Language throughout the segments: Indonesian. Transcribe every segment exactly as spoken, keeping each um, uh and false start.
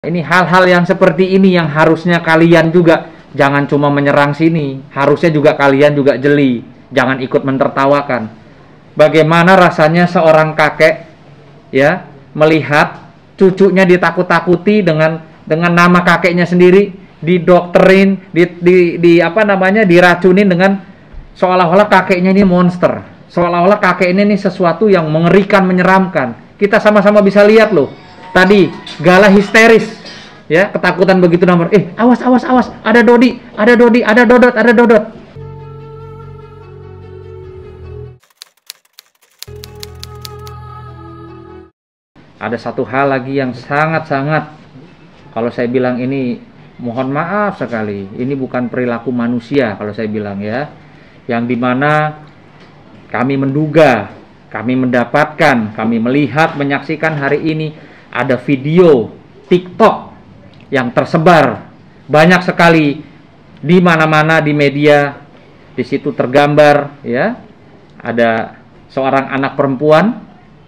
Ini hal-hal yang seperti ini yang harusnya kalian juga jangan cuma menyerang sini, harusnya juga kalian juga jeli, jangan ikut mentertawakan. Bagaimana rasanya seorang kakek ya melihat cucunya ditakut-takuti dengan dengan nama kakeknya sendiri, didokterin, di, di, di apa namanya diracunin dengan seolah-olah kakeknya ini monster, seolah-olah kakek ini, ini sesuatu yang mengerikan, menyeramkan. Kita sama-sama bisa lihat loh. Tadi Gala histeris, ya, ketakutan begitu nomor. Eh, awas, awas, awas, ada Dodi, ada Dodi, ada Dodot, ada Dodot. Ada satu hal lagi yang sangat-sangat, kalau saya bilang ini, mohon maaf sekali, ini bukan perilaku manusia kalau saya bilang ya, yang dimana kami menduga, kami mendapatkan, kami melihat, menyaksikan hari ini. Ada video TikTok yang tersebar banyak sekali di mana-mana di media. Di situ tergambar ya, ada seorang anak perempuan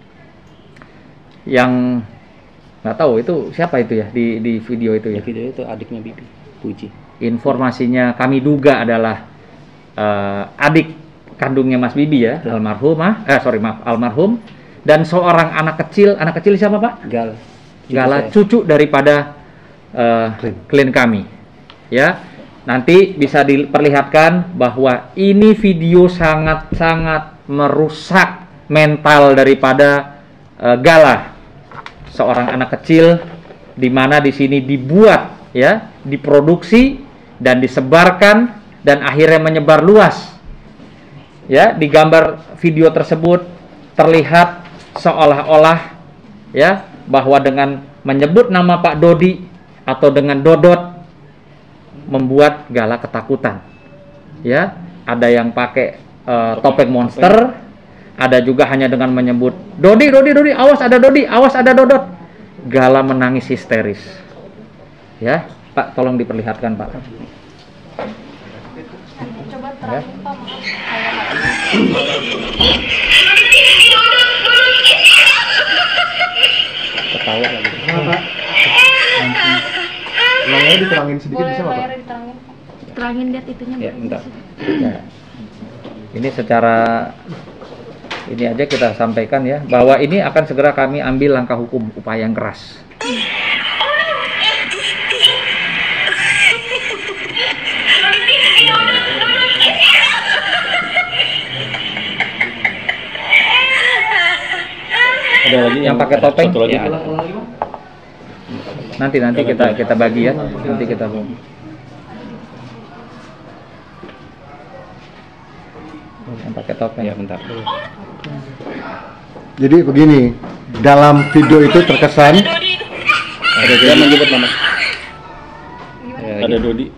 yang nggak tahu itu siapa itu ya di di video itu ya. Di video itu adiknya Bibi, Puji. Informasinya kami duga adalah uh, adik kandungnya Mas Bibi ya, almarhum ah, eh sorry maaf almarhum. Dan seorang anak kecil, anak kecil siapa Pak? Gal. Gala, cucu daripada uh, klien kami. Ya, nanti bisa diperlihatkan bahwa ini video sangat-sangat merusak mental daripada uh, Gala, seorang anak kecil, di mana di sini dibuat, ya, diproduksi dan disebarkan dan akhirnya menyebar luas. Ya, di gambar video tersebut terlihat seolah-olah ya bahwa dengan menyebut nama Pak Dodi atau dengan Dodot membuat Gala ketakutan. Ya, ada yang pakai uh, topeng monster, ada juga hanya dengan menyebut Dodi, Dodi, Dodi, awas ada Dodi, awas ada Dodot. Gala menangis histeris. Ya, Pak, tolong diperlihatkan, Pak. Coba Ya. terangin Pak, Ketawa lagi. Kenapa? Layarnya diterangin sedikit bisa nggak Pak? layarnya diterangin Pak. Terangin lihat itunya. Ya, Pak. bentar. Ya. Ini secara ini aja kita sampaikan ya, bahwa ini akan segera kami ambil langkah hukum, upaya yang keras. Ada lagi Yang pakai topeng? Satu lagi Ya, ada. Nanti nanti kita kita bagi ya, nanti kita bagi. Yang pakai topeng. Ya, bentar. Jadi begini, dalam video itu terkesan Ada dia menyebut nama. Ya, Ada gitu. Dodi.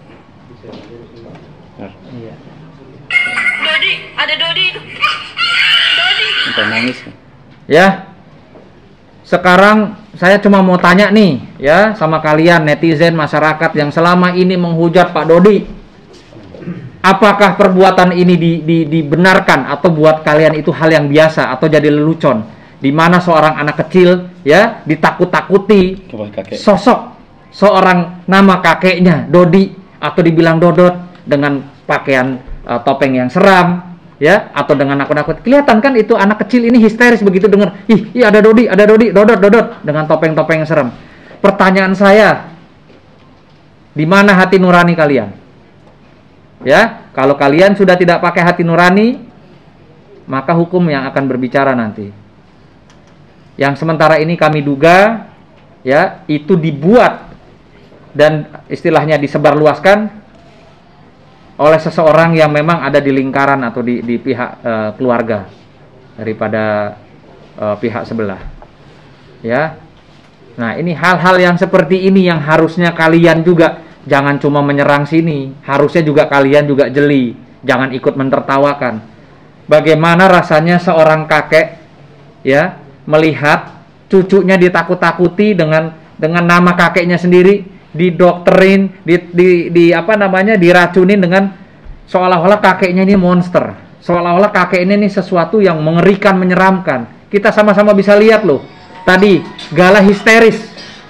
Nah, Iya. Dodi, ada Dodi. Dodi. sampai nangis. Ya, sekarang saya cuma mau tanya nih, ya, sama kalian netizen masyarakat yang selama ini menghujat Pak Dodi. Apakah perbuatan ini di, di, dibenarkan atau buat kalian itu hal yang biasa atau jadi lelucon? Di mana seorang anak kecil, ya, ditakut-takuti Coba kakek. sosok seorang nama kakeknya Dodi atau dibilang Dodot dengan pakaian uh, topeng yang seram. Ya, atau dengan nakut-nakut. Kelihatan kan itu anak kecil ini histeris begitu dengar, ih, ih ada Dodi, ada Dodi, Dodot, Dodot dengan topeng-topeng yang serem. Pertanyaan saya, di mana hati nurani kalian? Ya, kalau kalian sudah tidak pakai hati nurani, maka hukum yang akan berbicara nanti. Yang sementara ini kami duga, ya, itu dibuat dan istilahnya disebarluaskan oleh seseorang yang memang ada di lingkaran atau di, di pihak uh, keluarga daripada uh, pihak sebelah. Ya. Nah, ini hal-hal yang seperti ini yang harusnya kalian juga jangan cuma menyerang sini, harusnya juga kalian juga jeli, jangan ikut mentertawakan. Bagaimana rasanya seorang kakek ya melihat cucunya ditakut-takuti dengan dengan nama kakeknya sendiri, didokterin, di, di, di apa namanya diracunin dengan seolah-olah kakeknya ini monster, seolah-olah kakek ini, ini sesuatu yang mengerikan, menyeramkan. Kita sama-sama bisa lihat loh. Tadi Gala histeris,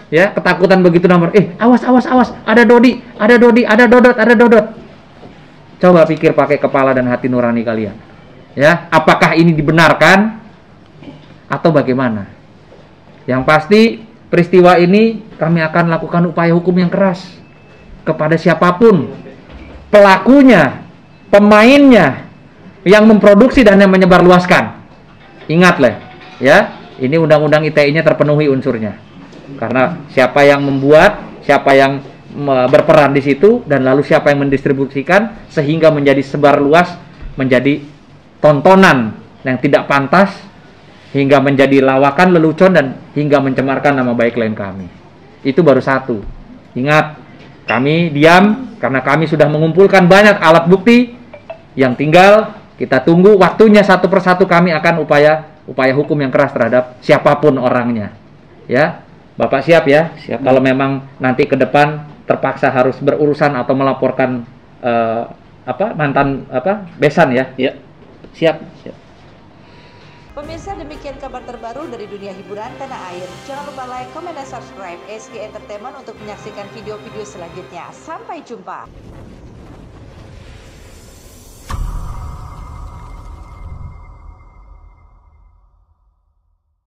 Ya, ketakutan begitu nomor. Eh, awas, awas, awas. Ada Dodi, ada Dodi, ada Dodot, ada Dodot. Coba pikir pakai kepala dan hati nurani kalian. Ya, apakah ini dibenarkan atau bagaimana? Yang pasti peristiwa ini kami akan lakukan upaya hukum yang keras kepada siapapun pelakunya, pemainnya yang memproduksi dan yang menyebarluaskan. Ingatlah, ya, ini undang-undang I T E-nya terpenuhi unsurnya. Karena siapa yang membuat, siapa yang berperan di situ, dan lalu siapa yang mendistribusikan sehingga menjadi sebar luas, menjadi tontonan yang tidak pantas, hingga menjadi lawakan, lelucon, dan hingga mencemarkan nama baik klien kami. Itu baru satu. Ingat, kami diam karena kami sudah mengumpulkan banyak alat bukti. Yang tinggal kita tunggu waktunya, satu persatu kami akan upaya upaya hukum yang keras terhadap siapapun orangnya. Ya, Bapak siap ya? Siap. Kalau memang nanti ke depan terpaksa harus berurusan atau melaporkan eh, apa mantan apa besan ya? Ya, siap. Siap. Pemirsa, demikian kabar terbaru dari dunia hiburan tanah air. Jangan lupa like, comment, dan subscribe S G Entertainment untuk menyaksikan video-video selanjutnya. Sampai jumpa.